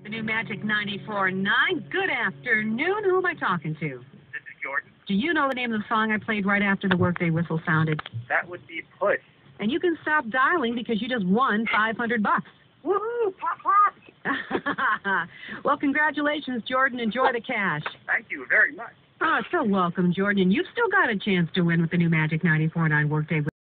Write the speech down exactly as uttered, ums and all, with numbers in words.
The new Magic ninety-four point nine. Good afternoon. Who am I talking to? This is Jordan. Do you know the name of the song I played right after the Workday whistle sounded? That would be Push. And you can stop dialing because you just won five hundred bucks. Woohoo! Pop, pop! Well, congratulations, Jordan. Enjoy the cash. Thank you very much. Oh, so welcome, Jordan. You've still got a chance to win with the new Magic ninety-four point nine Workday